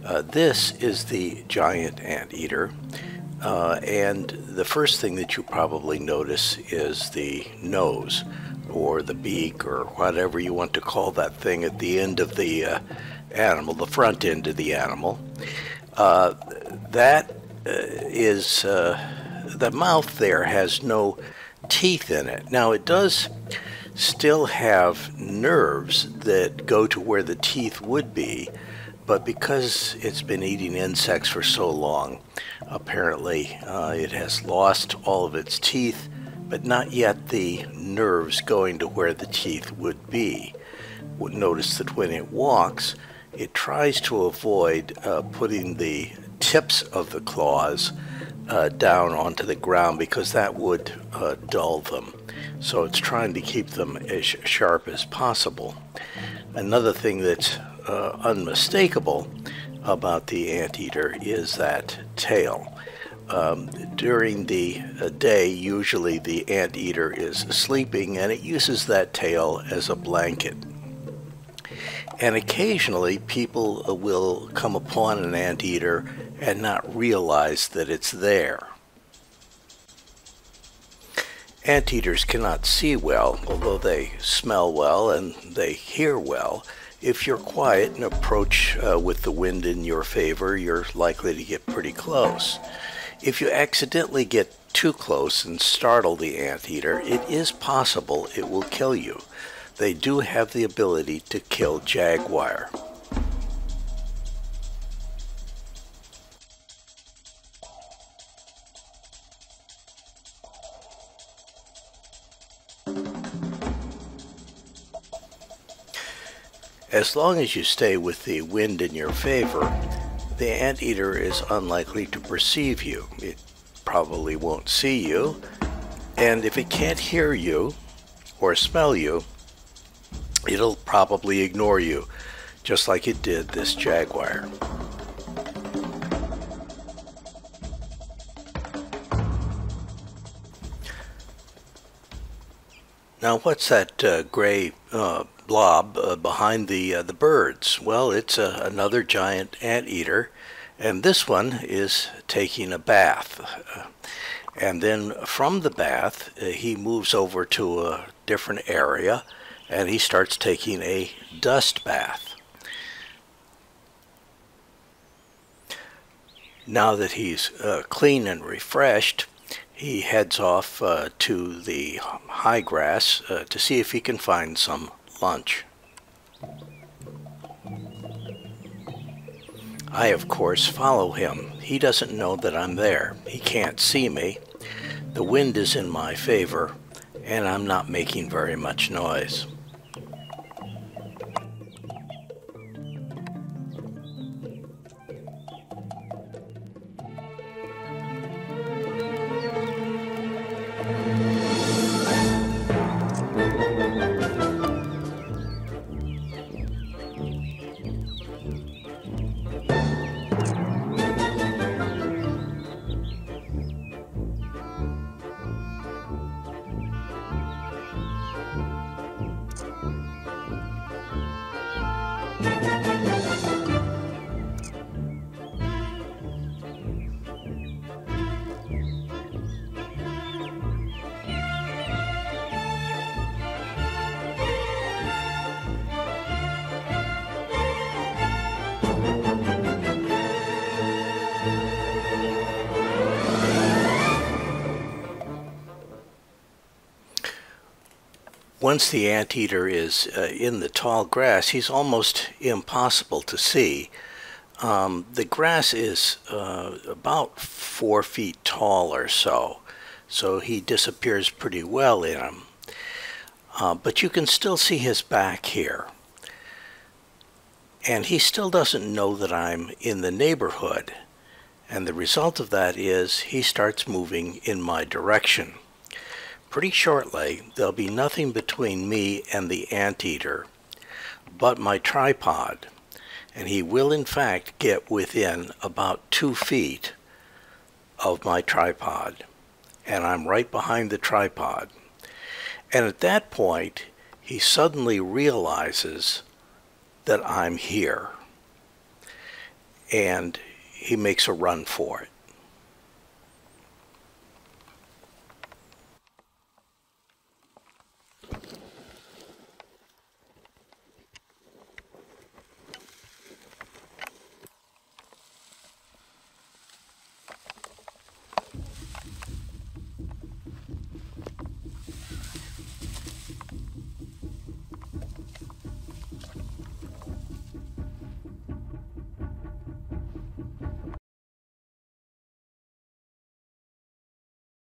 This is the giant anteater, and the first thing that you probably notice is the nose, or the beak, or whatever you want to call that thing at the end of the animal, the front end of the animal. That is the mouth there has no teeth in it. Now it does still have nerves that go to where the teeth would be, but because it's been eating insects for so long, apparently it has lost all of its teeth, but not yet the nerves going to where the teeth would be. Notice that when it walks, it tries to avoid putting the tips of the claws down onto the ground because that would dull them. So it's trying to keep them as sharp as possible. Another thing that's unmistakable about the anteater is that tail. During the day, usually the anteater is sleeping and it uses that tail as a blanket. And occasionally people will come upon an anteater and not realize that it's there. Anteaters cannot see well, although they smell well and they hear well. If you're quiet and approach with the wind in your favor, you're likely to get pretty close. If you accidentally get too close and startle the anteater, it is possible it will kill you. They do have the ability to kill jaguar. As long as you stay with the wind in your favor, the anteater is unlikely to perceive you. It probably won't see you, and if it can't hear you or smell you, it'll probably ignore you, just like it did this jaguar. Now, what's that gray blob behind the birds? Well, it's another giant anteater, and this one is taking a bath. And then from the bath, he moves over to a different area, and he starts taking a dust bath. Now that he's clean and refreshed, he heads off to the high grass to see if he can find some lunch. I, of course, follow him. He doesn't know that I'm there. He can't see me. The wind is in my favor, and I'm not making very much noise. Once the anteater is in the tall grass, he's almost impossible to see. The grass is about 4 feet tall or so, so he disappears pretty well in them. But you can still see his back here. And he still doesn't know that I'm in the neighborhood. And the result of that is he starts moving in my direction. Pretty shortly, there'll be nothing between me and the anteater but my tripod, and he will in fact get within about 2 feet of my tripod, and I'm right behind the tripod. And at that point, he suddenly realizes that I'm here. and he makes a run for it.